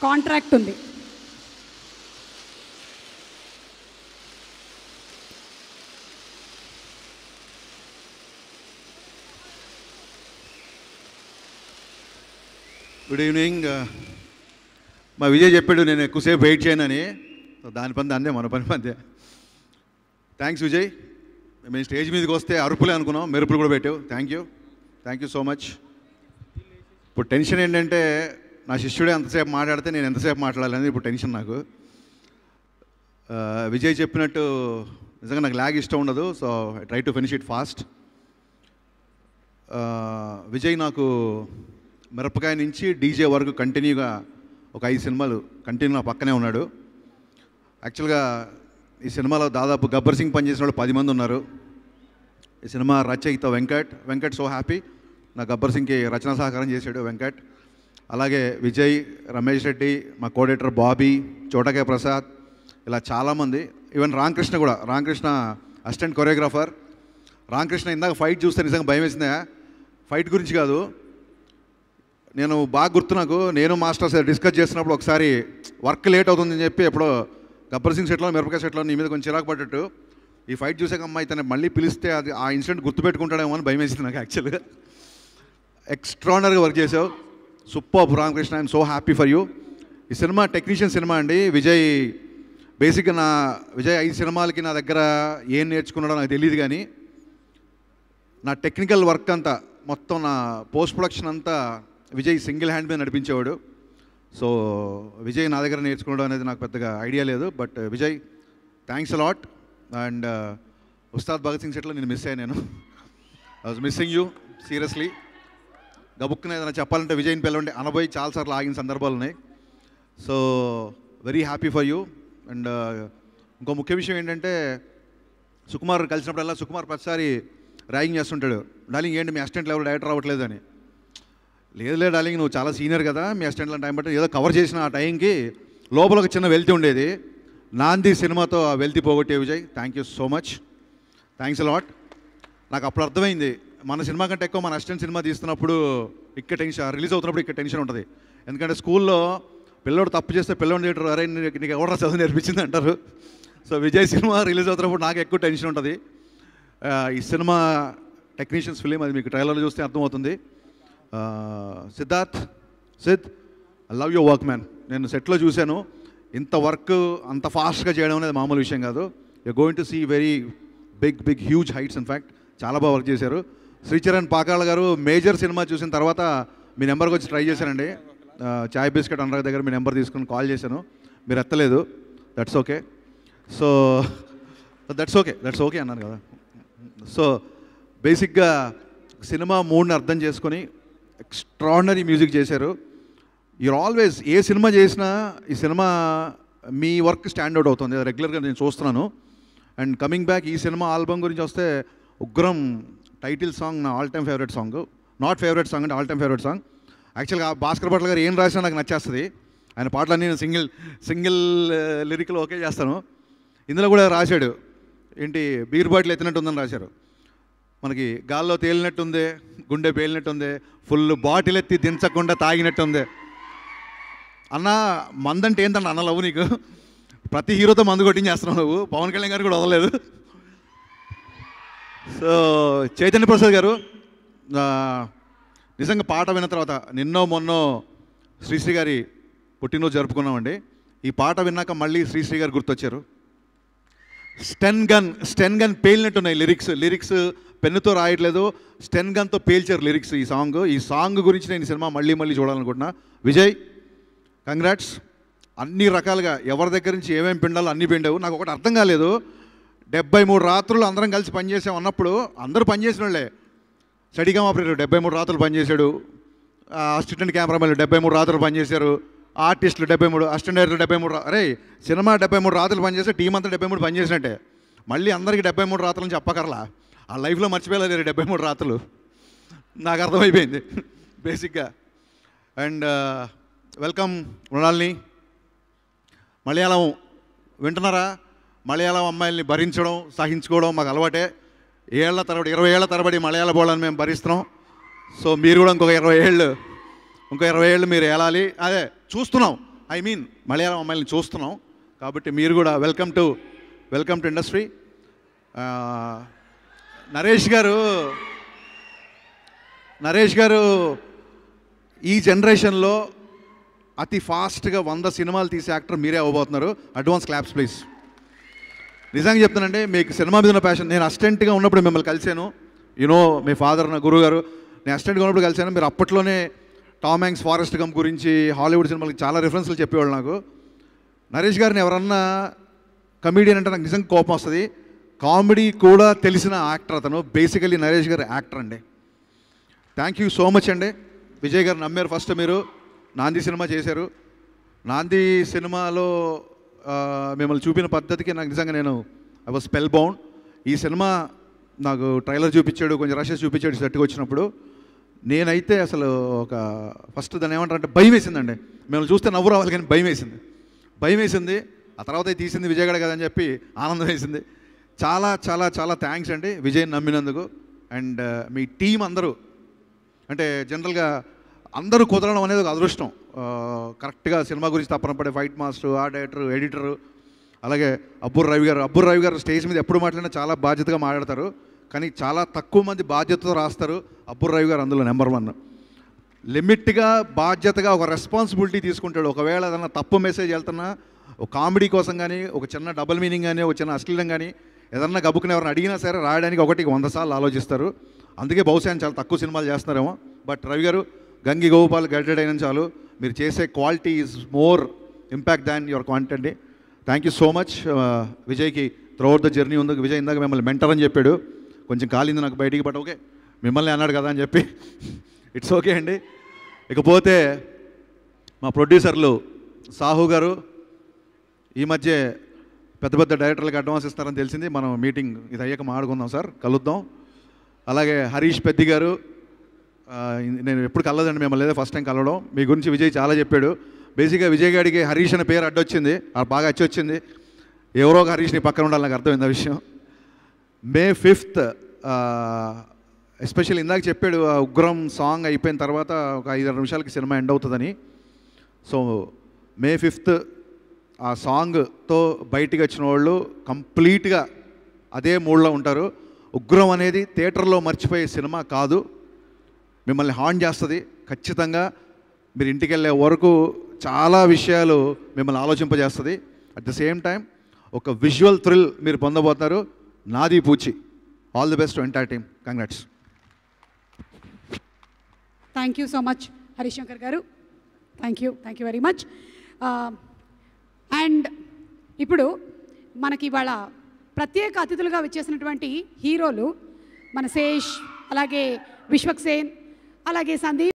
Contract ఉంది. Good evening. మా విజయ్ చెప్పాడు నేను ఎక్కువసేపు వెయిట్ చేయనని. దాని పని అందే, మన పని అందే. థ్యాంక్స్ విజయ్. మేము స్టేజ్ మీదకి వస్తే అరుపులే అనుకున్నాం, మెరుపులు కూడా పెట్టావు. Thank you so much. ఇప్పుడు టెన్షన్ ఏంటంటే నా శిష్యుడే అంతసేపు మాట్లాడితే నేను ఎంతసేపు మాట్లాడాలని ఇప్పుడు టెన్షన్ నాకు. విజయ్ చెప్పినట్టు నిజంగా నాకు ల్యాగ్ ఇష్టం ఉండదు. So I try to finish it fast. Vijay నాకు మిరపకాయ నుంచి డీజే వరకు కంటిన్యూగా ఒక 5 సినిమాలు కంటిన్యూ నా పక్కనే ఉన్నాడు. యాక్చువల్గా ఈ సినిమాలో దాదాపు గబ్బర్ సింగ్ పనిచేసిన వాళ్ళు 10 మంది ఉన్నారు. ఈ సినిమా రచయిత వెంకట్ సో హ్యాపీ. నా గబ్బర్ సింగ్కి రచనా సహకారం చేశాడు వెంకట్. అలాగే విజయ్, రమేష్ రెడ్డి, మా కోడేటర్ బాబీ, చోటకే ప్రసాద్, ఇలా చాలామంది. Even Ramakrishna assistant choreographer. Ramakrishna ఇందాక ఫైట్ చూస్తే నిజంగా భయం వేసిందా. ఫైట్ గురించి కాదు, నేను బాగా గుర్తు నాకు. నేను మాస్టర్స్ డిస్కస్ చేస్తున్నప్పుడు ఒకసారి వర్క్ లేట్ అవుతుందని చెప్పి ఎప్పుడో గబ్బర్ సింగ్ సెట్లో మిరపకాయ సెట్లో నీ మీద కొంచెం చిరాకు పడ్డట్టు ఈ ఫైట్ చూసాక అమ్మాయి తను మళ్ళీ పిలిస్తే అది ఆ ఇన్సిడెంట్ గుర్తుపెట్టుకుంటాడేమో అని భయం వేసింది నాకు. యాక్చువల్గా ఎక్స్ట్రానరీగా వర్క్ చేసావు. Super Ramakrishna, I'm so happy for you. ఈ సినిమా టెక్నీషియన్ సినిమా అండి. విజయ్ బేసిక్గా విజయ్ 5 సినిమాలకి నా దగ్గర ఏం నేర్చుకున్నాడో నాకు తెలియదు, కానీ నా టెక్నికల్ వర్క్ అంతా మొత్తం నా పోస్ట్ ప్రొడక్షన్ అంతా విజయ్ సింగిల్ హ్యాండ్ మీద నడిపించేవాడు. సో విజయ్ నా దగ్గర నేర్చుకోవడం అనేది నాకు పెద్దగా ఐడియా లేదు. But Vijay thanks a lot. And Ustaad Bhagat Singh సెట్లో నేను మిస్ అయ్యాను. నేను I was missing you seriously. గబుక్కున ఏదైనా చెప్పాలంటే విజయ్ని పిలవండి అనబోయి చాలాసార్లు ఆగిన సందర్భాలు ఉన్నాయి. So very happy for you. And ఇంకో ముఖ్య విషయం ఏంటంటే సుకుమార్ కలిసినప్పుడల్లా సుకుమార్ ప్రతిసారి ర్యాగింగ్ చేస్తుంటాడు. డార్లింగ్ ఏంటి మీ అసిస్టెంట్లు ఎవరు డైరెక్టర్ రావట్లేదు అని. లేదులే డార్లింగ్, నువ్వు చాలా సీనియర్ కదా, మీ అసిస్టెంట్ల టైం బట్టి ఏదో కవర్ చేసిన ఆ టైంకి లోపల ఒక చిన్న వెల్తి ఉండేది. నాంది సినిమాతో ఆ వెల్తి పోగొట్టే Vijay. Thank you so much. Thanks a lot. నాకు అప్పుడు అర్థమైంది మన సినిమా కంటే ఎక్కువ మన అసిస్టెంట్ సినిమా తీస్తున్నప్పుడు ఇక్కడ టెన్షన్, రిలీజ్ అవుతున్నప్పుడు ఇక్కడ టెన్షన్ ఉంటుంది. ఎందుకంటే స్కూల్లో పిల్లోడు తప్పు చేస్తే పిల్లోడు థియేటర్ అరే నీకు ఎవరు చదువు నేర్పించింది అంటారు. సో విజయ్ సినిమా రిలీజ్ అవుతున్నప్పుడు నాకు ఎక్కువ టెన్షన్ ఉంటుంది. ఈ సినిమా టెక్నీషియన్స్ ఫిలిం, అది మీకు ట్రైలర్లో చూస్తే అర్థమవుతుంది. Sid I love your work man. నేను సెట్లో చూశాను, ఇంత వర్క్ అంత ఫాస్ట్గా చేయడం అనేది మామూలు విషయం కాదు. You going to see very big huge heights. In fact చాలా బాగా వర్క్ చేశారు. శ్రీచరణ్ పాకాళ్ళ గారు మేజర్ సినిమా చూసిన తర్వాత మీ నెంబర్కి వచ్చి ట్రై చేశానండి. చాయ్ బిస్కెట్ అనురాగ్ దగ్గర మీ నెంబర్ తీసుకుని కాల్ చేశాను, మీరు ఎత్తలేదు. That's okay. So that's okay అన్నాను కదా. సో బేసిక్గా సినిమా మూడ్ని అర్థం చేసుకొని ఎక్స్ట్రాడినరీ మ్యూజిక్ చేశారు. యూర్ ఆల్వేస్ ఏ సినిమా చేసినా ఈ సినిమా మీ వర్క్ స్టాండౌట్ అవుతుంది, రెగ్యులర్గా నేను చూస్తున్నాను. అండ్ కమింగ్ బ్యాక్ ఈ సినిమా ఆల్బమ్ గురించి వస్తే ఉగ్రం టైటిల్ సాంగ్ నా all time favourite song. Not favourite song అంటే ఆల్ టైమ్ ఫేవరెట్ సాంగ్. యాక్చువల్గా భాస్కర్ భట్ల గారు ఏం రాసినా నాకు నచ్చేస్తుంది. ఆయన పాటలన్నీ నేను సింగిల్ లిరిక్లో ఓకే చేస్తాను. ఇందులో కూడా రాశాడు ఏంటి బీర్ బాటిల్ ఎత్తినట్టు ఉందని రాశారు. మనకి గాల్లో తేలినట్టుంది, గుండె పేలినట్టుంది, ఫుల్ బాటిల్ ఎత్తి దించకుండా తాగినట్టుంది. అన్న మందంటే ఏంటన్న అన్న లవ్ నీకు, ప్రతి హీరోతో మందు కొట్టించేస్తున్నావు నువ్వు. పవన్ కళ్యాణ్ గారు కూడా వదలలేదు. సో చైతన్య ప్రసాద్ గారు నిజంగా పాట విన్న తర్వాత నిన్నో మొన్నో శ్రీశ్రీ గారి పుట్టినరోజు జరుపుకున్నామండి. ఈ పాట విన్నాక మళ్ళీ శ్రీశ్రీ గారు గుర్తొచ్చారు. స్టెన్ గన్ పేలినట్టున్నాయి లిరిక్స్ పెన్నుతో రాయట్లేదు, స్టెన్ గన్తో పేల్చారు లిరిక్స్. ఈ సాంగ్ గురించి నేను ఈ సినిమా మళ్ళీ చూడాలనుకుంటున్నా. విజయ్ కంగ్రాట్స్. అన్ని రకాలుగా ఎవరి దగ్గర నుంచి ఏమేమి పిండాలో అన్నీ పిండావు. నాకు ఒకటి అర్థం కాలేదు, 73 రాత్రులు అందరం కలిసి పనిచేసాం అన్నప్పుడు అందరూ పనిచేసిన వాళ్ళే. స్టడీగామ్ ఆపరేటర్ 73 రాత్రులు పనిచేశాడు, అసిస్టెంట్ కెమెరామెన్లు 73 రాత్రులు పనిచేశారు, ఆర్టిస్టులు 73, అసిస్టెంట్ డైరెక్టర్ 73. అరే సినిమా 73 రాత్రులు పనిచేస్తే టీం అంతా 73 పనిచేసినట్టే. మళ్ళీ అందరికీ 73 రాత్రులు చెప్పకర్లా, ఆ లైఫ్లో మర్చిపోయలేరు 73 రాత్రులు. నాకు అర్థమైపోయింది బేసిక్గా. And welcome మృణాల్ని. మలయాళం వింటున్నారా? మలయాళం అమ్మాయిల్ని భరించడం సహించుకోవడం మాకు అలవాటే. 20 ఏళ్ల తరబడి మలయాళ బోళ్ళని మేము భరిస్తున్నాం. సో మీరు కూడా ఇంకొక 20 ఏళ్ళు మీరు ఏలాలి. అదే చూస్తున్నాం, ఐ మీన్ మలయాళం అమ్మాయిని చూస్తున్నాం. కాబట్టి మీరు కూడా వెల్కమ్ టు ఇండస్ట్రీ. నరేష్ గారు ఈ జనరేషన్లో అతి ఫాస్ట్గా 100 సినిమాలు తీసే యాక్టర్ మీరే అవ్వబోతున్నారు. Advance claps please. నిజంగా చెప్తానండి, మీకు సినిమా మీద ఉన్న ప్యాషన్. నేను అసిస్టెంట్గా ఉన్నప్పుడు మిమ్మల్ని కలిశాను. మీ ఫాదర్ నా గురువు గారు. నేను అసిస్టెంట్గా ఉన్నప్పుడు కలిశాను. మీరు అప్పట్లోనే టామ్ హ్యాంక్స్, ఫారెస్ట్ గంప్ గురించి హాలీవుడ్ సినిమాలకి చాలా రిఫరెన్స్లు చెప్పేవాళ్ళు నాకు. నరేష్ గారిని ఎవరన్నా కమీడియన్ అంటే నాకు నిజంగా కోపం వస్తుంది. కామెడీ కూడా తెలిసిన యాక్టర్ అతను. బేసికలీ నరేష్ గారు యాక్టర్ అండి. థ్యాంక్ యూ సో మచ్ అండి. విజయ్ గారు నమ్మారు. ఫస్ట్ మీరు నాంది సినిమా చేశారు. నాంది సినిమాలో మిమ్మల్ని చూపిన పద్ధతికి నాకు నిజంగా ఐ వాజ్ స్పెల్ బౌండ్. ఈ సినిమా నాకు ట్రైలర్ చూపించాడు, కొంచెం రషెస్ చూపించాడు సెట్కి వచ్చినప్పుడు. నేనైతే అసలు ఫస్ట్ దాన్ని ఏమంటారంటే భయం వేసిందండి. మిమ్మల్ని చూస్తే నవ్వు రావాలి కానీ భయం వేసింది. ఆ తర్వాత తీసింది విజయ్ గారు కదని చెప్పి ఆనందం వేసింది. చాలా చాలా చాలా థ్యాంక్స్ అండి విజయ్ నమ్మినందుకు. అండ్ మీ టీం అందరూ, అంటే జనరల్గా అందరూ కుదరడం అనేది ఒక అదృష్టం. కరెక్ట్గా సినిమా గురించి తప్పన పడే fight master, art director, editor, అలాగే అబ్బుర్ రవి గారు స్టేజ్ మీద ఎప్పుడు మాట్లాడినా చాలా బాధ్యతగా మాట్లాడతారు. కానీ చాలా తక్కువ మంది బాధ్యతతో రాస్తారు. అబ్బుర్ రవి గారు అందులో నెంబర్ 1. లిమిట్గా బాధ్యతగా ఒక రెస్పాన్సిబిలిటీ తీసుకుంటాడు. ఒకవేళ ఏదైనా తప్పు మెసేజ్ వెళ్తున్నా ఒక కామెడీ కోసం కానీ, ఒక చిన్న డబుల్ మీనింగ్ కానీ, ఒక చిన్న అశ్లీలం కానీ ఏదన్నా గబుకుని ఎవరిని అడిగినా సరే రాయడానికి 100 సార్లు ఆలోచిస్తారు. అందుకే బహుశా ఆయన చాలా తక్కువ సినిమాలు చేస్తున్నారేమో. బట్ రవి గారు గంగి గోపాల్ గైడెడ్ అయిన చాలు. మీరు చేసే quality is more impact than your quantity. Thank you so much. విజయ్కి త్రూఅవుట్ ద జర్నీ ఉంది. విజయ్ ఇందాక మిమ్మల్ని మెంటర్ అని చెప్పాడు. కొంచెం కాలింది నాకు బయటికి, బట్ ఓకే మిమ్మల్ని అన్నాడు కదా అని చెప్పి ఇట్స్ ఓకే అండి. ఇకపోతే మా ప్రొడ్యూసర్లు సాహు గారు ఈ మధ్య పెద్ద డైరెక్టర్లకు అడ్వాన్స్ ఇస్తారని తెలిసింది. మనం మీటింగ్ ఇది అయ్యాక మాట్లాడుకుందాం సార్, కలుద్దాం. అలాగే హరీష్ పెద్ది గారు, నేను ఎప్పుడు కలదండి మిమ్మల్ని, లేదా ఫస్ట్ టైం కలవడం. మీ గురించి విజయ్ చాలా చెప్పాడు. బేసిక్గా విజయ్ గారికి హరీష్ అనే పేరు అడ్డొచ్చింది, బాగా వచ్చింది. ఎవరో ఒక హరీష్ నీ పక్కన ఉండాలి, నాకు అర్థమైంది ఆ విషయం. May 5th ఎస్పెషల్లీ ఇందాక చెప్పాడు ఉగ్రం సాంగ్ అయిపోయిన తర్వాత ఒక 5-6 నిమిషాలకి సినిమా ఎండ్ అవుతుందని. సో May 5th ఆ సాంగ్తో బయటికి వచ్చిన వాళ్ళు కంప్లీట్గా అదే మూడ్లో ఉంటారు. ఉగ్రం అనేది థియేటర్లో మర్చిపోయే సినిమా కాదు, మిమ్మల్ని హాంట్ చేస్తుంది ఖచ్చితంగా. మీరు ఇంటికి వెళ్ళే వరకు చాలా విషయాలు మిమ్మల్ని ఆలోచింపజేస్తుంది. అట్ ద సేమ్ టైం ఒక విజువల్ థ్రిల్ మీరు పొందబోతున్నారు. నాది పూచి. All the best to entire team. Congrats. Thank you so much Harish Shankar గారు. Thank you very much. And ఇప్పుడు మనకి ఇవాళ ప్రత్యేక అతిథులుగా వచ్చేసినటువంటి హీరోలు మన శేష్, అలాగే విశ్వక్ సేన్, అలాగే సందీప్.